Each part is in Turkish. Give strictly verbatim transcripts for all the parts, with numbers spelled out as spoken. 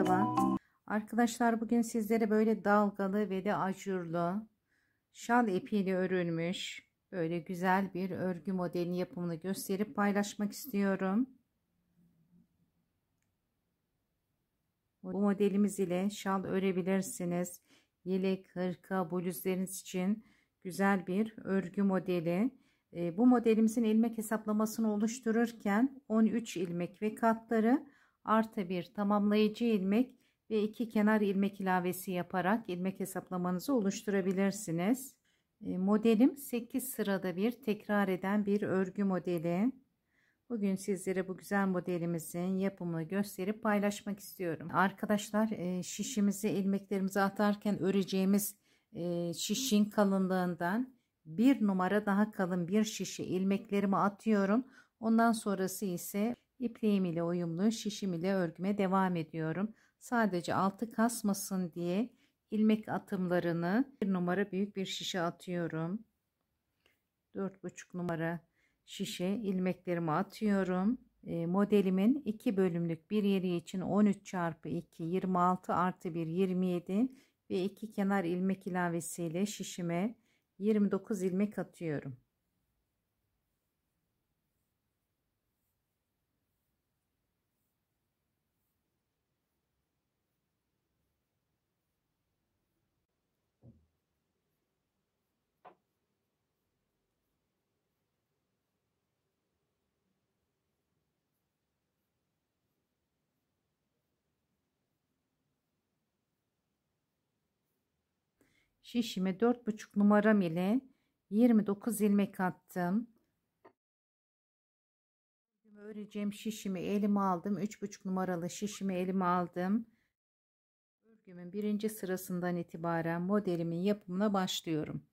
merhaba. Arkadaşlar bugün sizlere böyle dalgalı ve de ajurlu şal ipiyle örülmüş böyle güzel bir örgü modelini yapımını gösterip paylaşmak istiyorum. Bu modelimiz ile şal örebilirsiniz. Yelek, hırka, bluzlarınız için güzel bir örgü modeli. Bu modelimizin ilmek hesaplamasını oluştururken on üç ilmek ve katları artı bir tamamlayıcı ilmek ve iki kenar ilmek ilavesi yaparak ilmek hesaplamanızı oluşturabilirsiniz. Modelim sekiz sırada bir tekrar eden bir örgü modeli. Bugün sizlere bu güzel modelimizin yapımını gösterip paylaşmak istiyorum. Arkadaşlar şişimizi ilmeklerimizi atarken öreceğimiz şişin kalınlığından bir numara daha kalın bir şişe ilmeklerimi atıyorum. Ondan sonrası ise ipliğim ile uyumlu şişim ile örgüme devam ediyorum. Sadece altı kasmasın diye ilmek atımlarını bir numara büyük bir şişe atıyorum. dört buçuk numara şişe ilmeklerimi atıyorum. E, modelimin iki bölümlük bir yeri için on üç çarpı iki yirmi altı artı bir yirmi yedi ve iki kenar ilmek ilavesiyle şişime yirmi dokuz ilmek atıyorum. Şişime dört buçuk numaram ile yirmi dokuz ilmek attım. Öreceğim şişimi elime aldım. üç buçuk numaralı şişimi elime aldım. Örgümün birinci sırasından itibaren modelimin yapımına başlıyorum.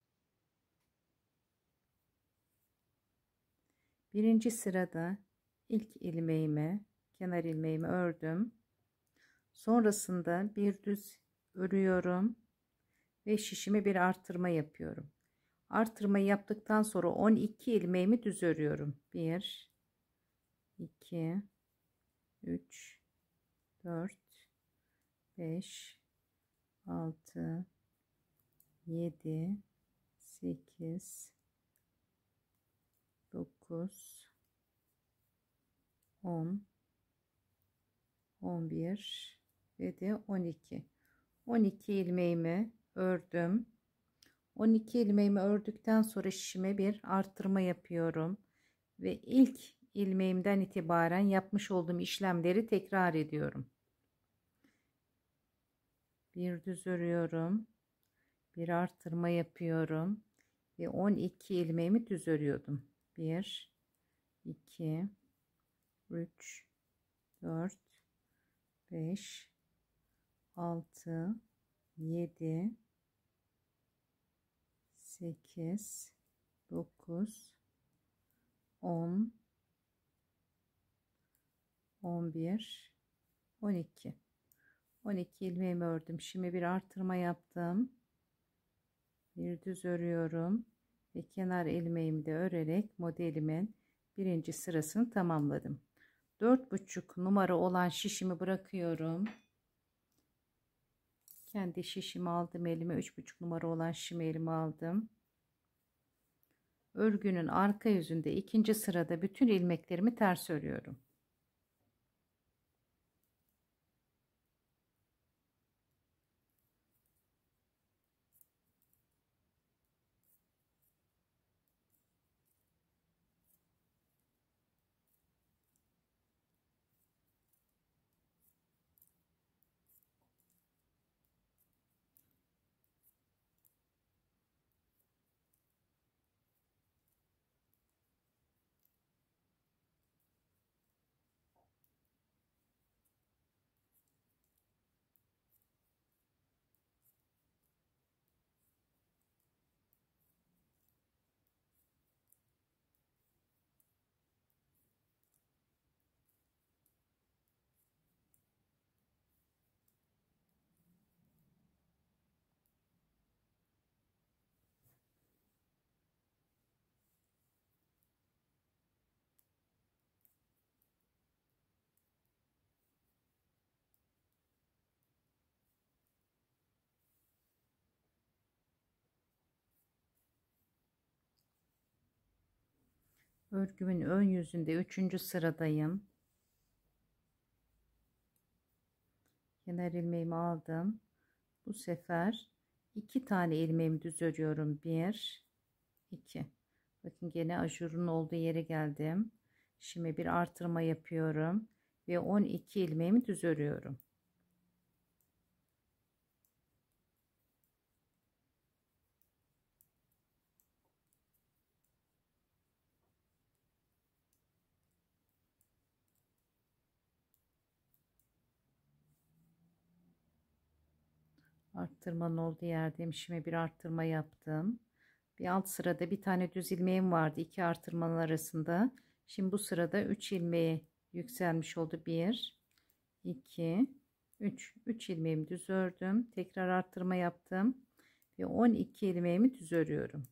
Birinci sırada ilk ilmeğimi, kenar ilmeğimi ördüm. Sonrasında bir düz örüyorum ve şişime bir artırma yapıyorum. Artırmayı yaptıktan sonra on iki ilmeğimi düz örüyorum. bir iki üç dört beş altı yedi sekiz dokuz on on bir ve de on iki on iki ilmeğimi ördüm. on iki ilmeğimi ördükten sonra şişime bir artırma yapıyorum ve ilk ilmeğimden itibaren yapmış olduğum işlemleri tekrar ediyorum. Bir düz örüyorum, bir artırma yapıyorum ve on iki ilmeğimi düz örüyordum. bir iki üç dört beş altı yedi sekiz dokuz on on bir on iki on iki ilmeğimi ördüm. Şimdi bir artırma yaptım. Bir düz örüyorum ve kenar ilmeğimi de örerek modelimin birinci sırasını tamamladım. dört buçuk numara olan şişimi bırakıyorum. Kendi şişimi aldım elime. üç buçuk numara olan şişimi elime aldım. Örgünün arka yüzünde ikinci sırada bütün ilmeklerimi ters örüyorum. Örgümün ön yüzünde üçüncü sıradayım. Kenar ilmeğimi aldım. Bu sefer iki tane ilmeğimi düz örüyorum. bir iki. Bakın gene ajurun olduğu yere geldim. Şimdi bir artırma yapıyorum ve on iki ilmeğimi düz örüyorum. Arttırmanın olduğu yerdeyim. Şimdi bir arttırma yaptım. Bir alt sırada bir tane düz ilmeğim vardı iki artırmanın arasında. Şimdi bu sırada üç ilmeğe yükselmiş oldu. bir iki üç. üç ilmeğimi düz ördüm. Tekrar arttırma yaptım ve on iki ilmeğimi düz örüyorum.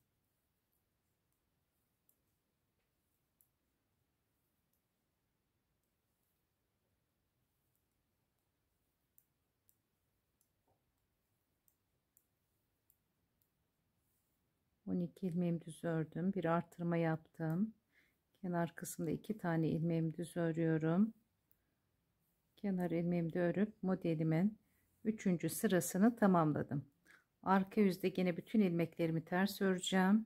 on iki ilmeğimi düz ördüm. Bir artırma yaptım. Kenar kısmında iki tane ilmeğimi düz örüyorum. Kenar ilmeğimi de örüp modelimin üçüncü sırasını tamamladım. Arka yüzde yine bütün ilmeklerimi ters öreceğim.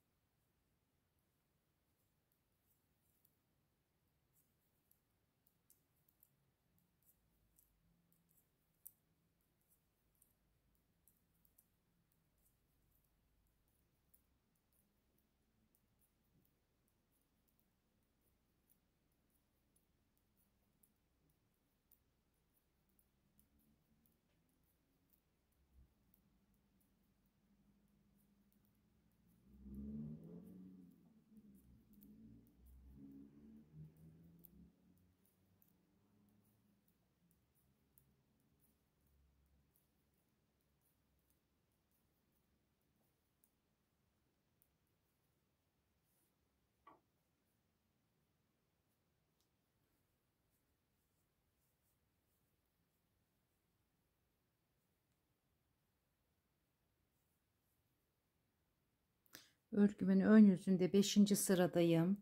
Örgümün ön yüzünde beşinci sıradayım.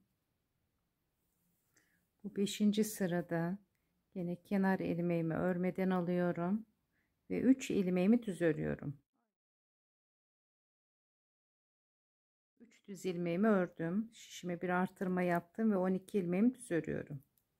Bu beşinci sırada yine kenar ilmeğimi örmeden alıyorum ve üç ilmeğimi düz örüyorum. üç düz ilmeğimi ördüm. Şişime bir artırma yaptım ve on iki ilmeğimi düz örüyorum.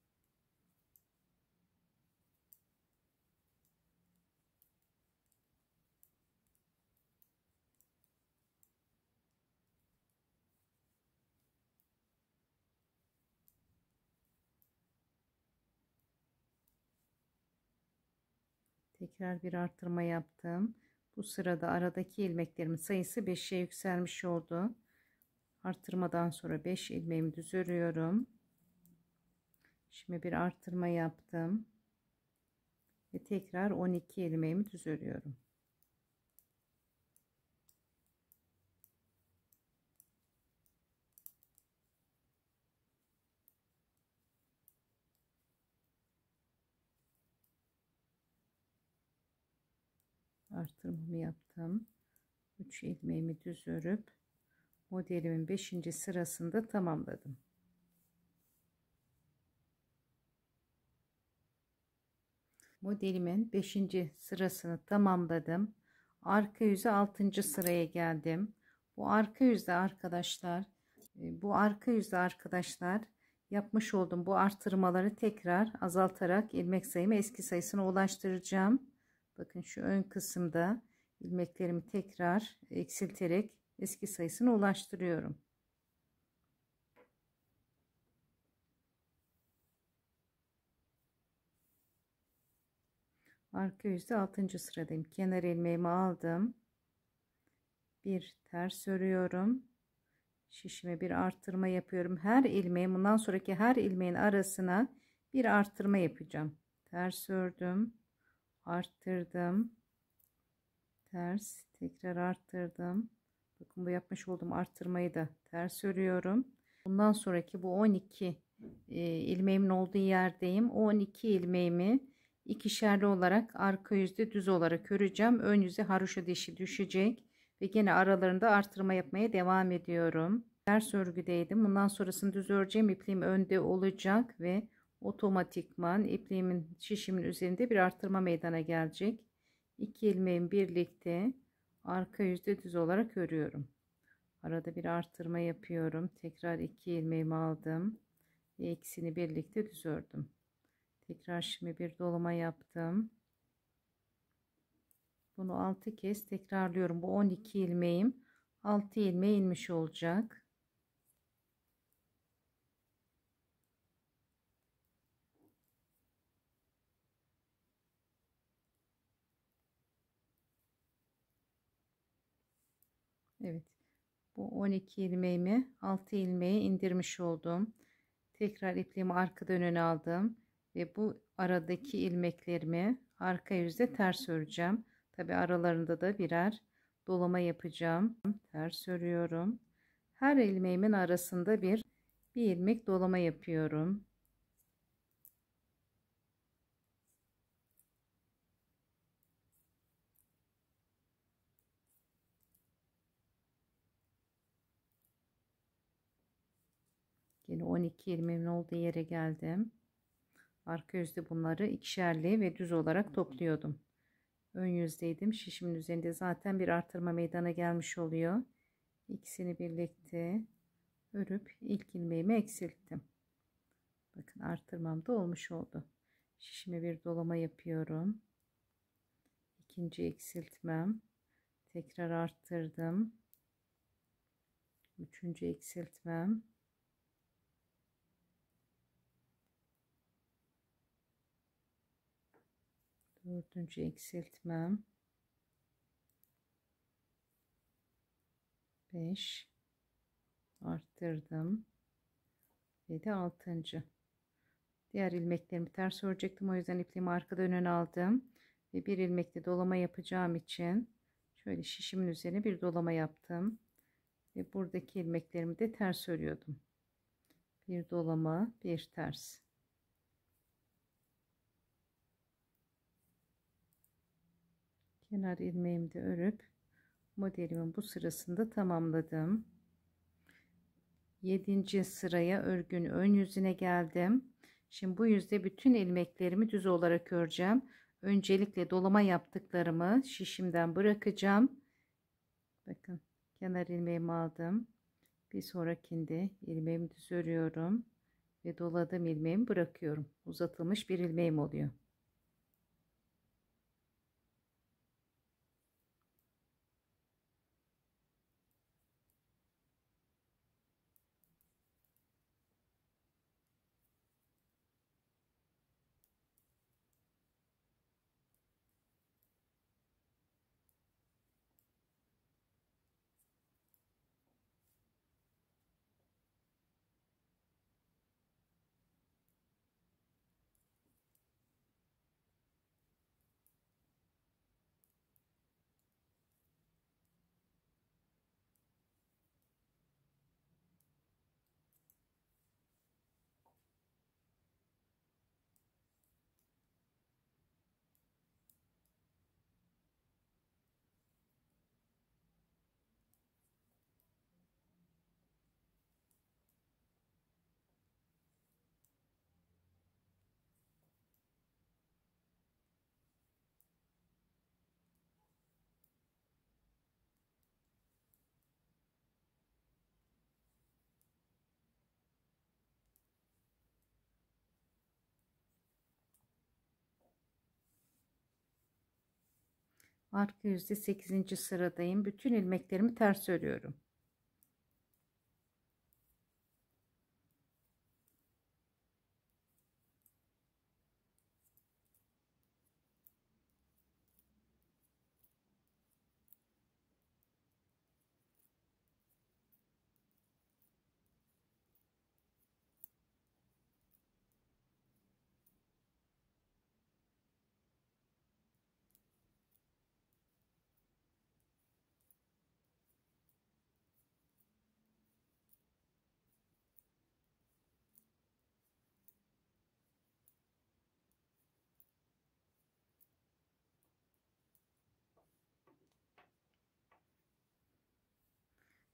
Tekrar bir artırma yaptım. Bu sırada aradaki ilmeklerimin sayısı beşe yükselmiş oldu. Artırmadan sonra beş ilmeğimi düz örüyorum. Şimdi bir artırma yaptım ve tekrar on iki ilmeğimi düz örüyorum. Artırmamı yaptım. üç ilmeğimi düz örüp modelimin beşinci sırasında tamamladım. Modelimin beşinci sırasını tamamladım. Arka yüze altıncı sıraya geldim. Bu arka yüzde arkadaşlar, bu arka yüzde arkadaşlar yapmış olduğum bu artırmaları tekrar azaltarak ilmek sayımı eski sayısına ulaştıracağım. Bakın şu ön kısımda ilmeklerimi tekrar eksilterek eski sayısına ulaştırıyorum. Arka yüzde altıncı sıradayım. Kenar ilmeğimi aldım. Bir ters örüyorum. Şişime bir arttırma yapıyorum. Her ilmeğin bundan sonraki her ilmeğin arasına bir arttırma yapacağım. Ters ördüm. Arttırdım. Ters. Tekrar arttırdım. Bakın bu yapmış olduğum arttırmayı da ters örüyorum. Bundan sonraki bu on iki e, ilmeğimin olduğu yerdeyim. O on iki ilmeğimi ikişerli olarak arka yüzde düz olarak öreceğim. Ön yüze haroşa dişi düşecek ve yine aralarında artırma yapmaya devam ediyorum. ters örgüdeydim. Bundan sonrasını düz öreceğim. İpliğim önde olacak ve otomatikman ipliğimin şişimin üzerinde bir artırma meydana gelecek. İki ilmeğim birlikte arka yüzde düz olarak örüyorum. Arada bir artırma yapıyorum. Tekrar iki ilmeğimi aldım ve ikisini birlikte düz ördüm. Tekrar şimdi bir dolama yaptım. Bunu altı kez tekrarlıyorum. Bu on iki ilmeğim altı ilmeğe inmiş olacak. Evet. Bu on iki ilmeğimi altı ilmeğe indirmiş oldum. Tekrar ipliğimi arkadan öne aldım ve bu aradaki ilmeklerimi arka yüzde ters öreceğim. Tabi aralarında da birer dolama yapacağım. Ters örüyorum. Her ilmeğimin arasında bir bir ilmek dolama yapıyorum. Yine on iki ilmeğimin olduğu yere geldim. Arka yüzde bunları ikişerli ve düz olarak topluyordum. Ön yüzdeydim. Şişimin üzerinde zaten bir artırma meydana gelmiş oluyor. İkisini birlikte örüp ilk ilmeğimi eksilttim. Bakın artırmam da olmuş oldu. Şişime bir dolama yapıyorum. İkinci eksiltmem. Tekrar arttırdım. Üçüncü eksiltmem. Dördüncü eksiltmem. Beş. Arttırdım. Ve de altıncı. Diğer ilmeklerimi ters örecektim. O yüzden ipliğimi arkadan öne aldım. Ve bir ilmekle dolama yapacağım için şöyle şişimin üzerine bir dolama yaptım. Ve buradaki ilmeklerimi de ters örüyordum. Bir dolama, bir ters. Kenar ilmeğimi de örüp modelimin bu sırasında tamamladım. yedinci sıraya örgünün ön yüzüne geldim. Şimdi bu yüzde bütün ilmeklerimi düz olarak öreceğim. Öncelikle dolama yaptıklarımı şişimden bırakacağım. Bakın kenar ilmeğimi aldım. Bir sonrakinde ilmeğimi düz örüyorum ve doladığım ilmeğimi bırakıyorum. Uzatılmış bir ilmeğim oluyor. Arka yüzde sekizinci sıradayım. Bütün ilmeklerimi ters örüyorum.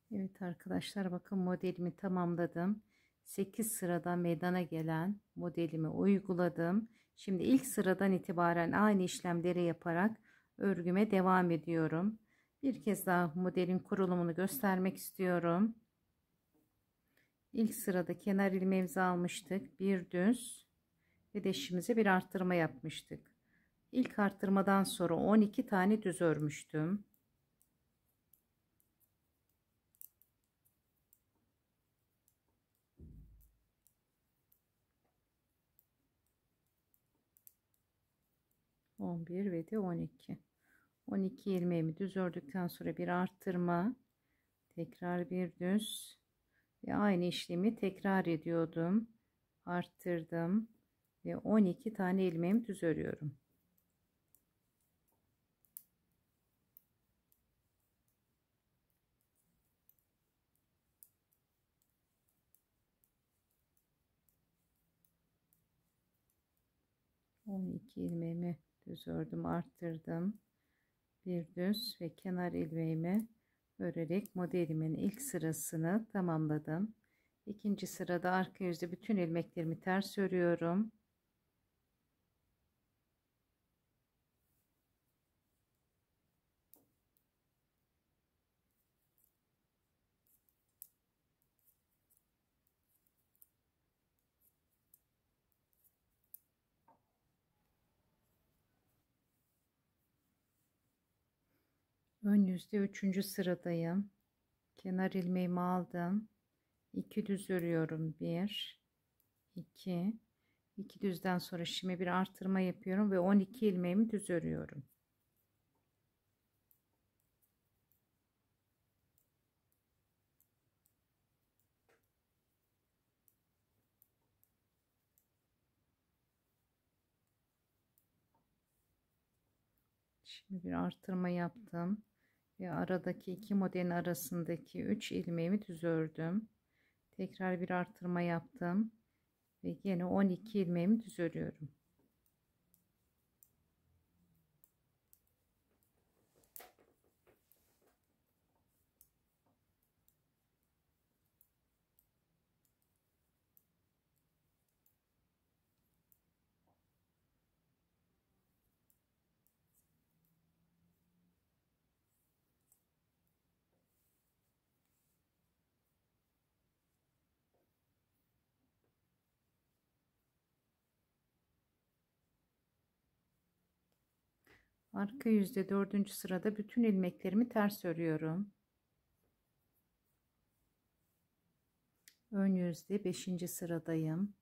Evet arkadaşlar, bakın modelimi tamamladım. sekiz sıradan meydana gelen modelimi uyguladım. Şimdi ilk sıradan itibaren aynı işlemleri yaparak örgüme devam ediyorum. Bir kez daha modelin kurulumunu göstermek istiyorum. İlk sırada kenar ilmeğimizi almıştık. Bir düz ve deşimize bir arttırma yapmıştık. İlk arttırmadan sonra on iki tane düz örmüştüm. on bir ve de on iki. on iki ilmeğimi düz ördükten sonra bir arttırma, tekrar bir düz ve aynı işlemi tekrar ediyordum. Arttırdım ve on iki tane ilmeğimi düz örüyorum. on iki ilmeğimi düz ördüm, arttırdım. Bir düz ve kenar ilmeğimi örerek modelimin ilk sırasını tamamladım. İkinci sırada arka yüzde bütün ilmeklerimi ters örüyorum. Ön yüzde üçüncü sıradayım. Kenar ilmeğimi aldım. iki düz örüyorum. bir iki iki düzden sonra şimdi bir artırma yapıyorum ve on iki ilmeğimi düz örüyorum. Şimdi bir artırma yaptım ve aradaki iki modelin arasındaki üç ilmeğimi düz ördüm. Tekrar bir artırma yaptım ve yine on iki ilmeğimi düz örüyorum. Arka yüzde dördüncü sırada bütün ilmeklerimi ters örüyorum. Ön yüzde beşinci sıradayım.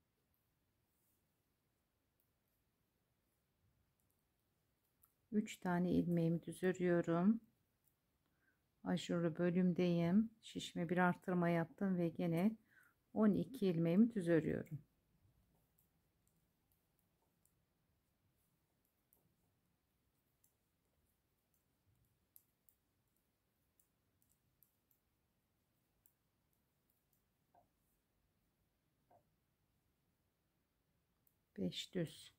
üç tane ilmeğimi düz örüyorum. Aşırı bölümdeyim. Şişme bir artırma yaptım ve yine on iki ilmeğimi düz örüyorum. beş düz.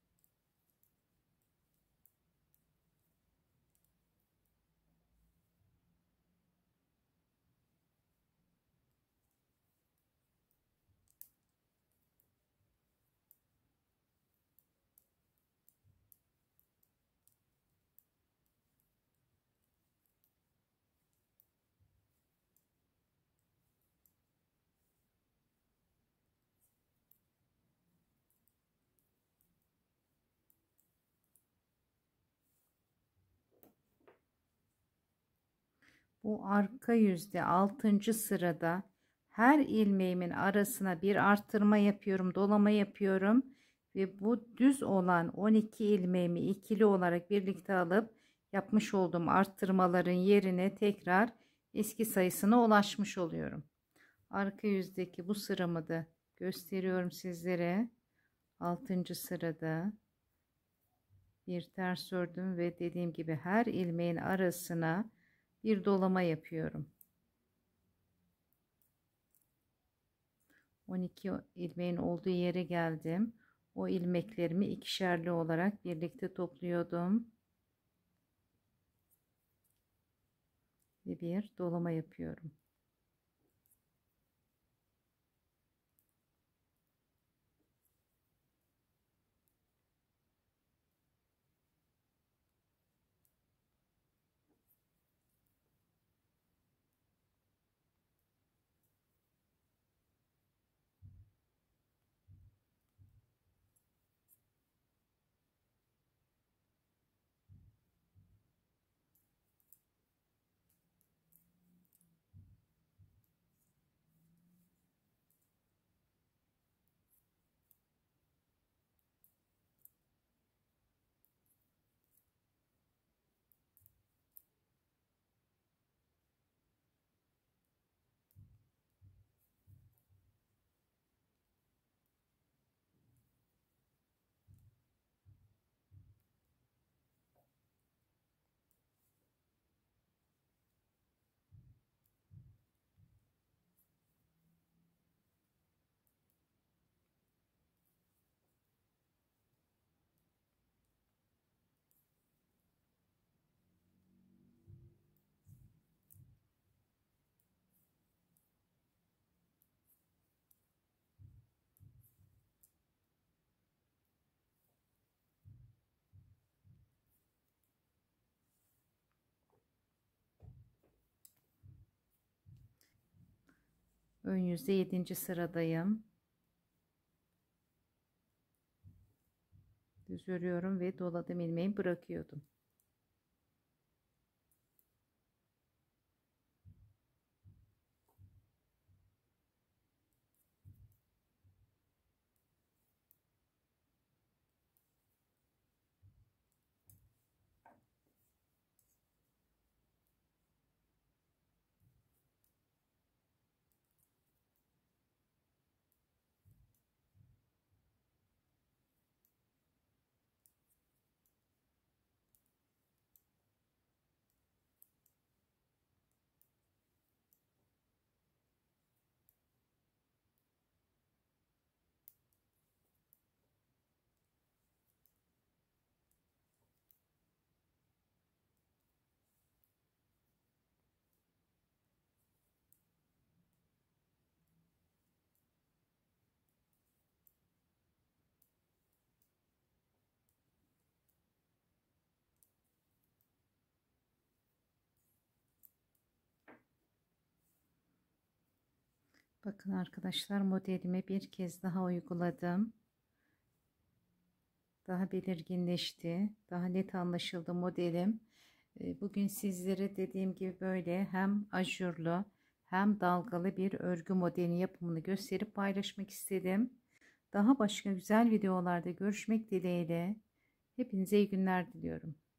Bu arka yüzde altıncı sırada her ilmeğimin arasına bir arttırma yapıyorum, dolama yapıyorum ve bu düz olan on iki ilmeğimi ikili olarak birlikte alıp yapmış olduğum arttırmaların yerine tekrar eski sayısına ulaşmış oluyorum. Arka yüzdeki bu sıramı da gösteriyorum sizlere. altıncı sırada bir ters ördüm ve dediğim gibi her ilmeğin arasına bir dolama yapıyorum. on iki ilmeğin olduğu yere geldim. O ilmeklerimi ikişerli olarak birlikte topluyordum. Ve bir dolama yapıyorum. Ön yüzde yedinci sıradayım. Düz örüyorum ve doladım ilmeği bırakıyordum. Bakın arkadaşlar, modelimi bir kez daha uyguladım. Daha belirginleşti. Daha net anlaşıldı modelim. E, Bugün sizlere dediğim gibi böyle hem ajurlu hem dalgalı bir örgü modeli yapımını gösterip paylaşmak istedim. Daha başka güzel videolarda görüşmek dileğiyle. Hepinize iyi günler diliyorum.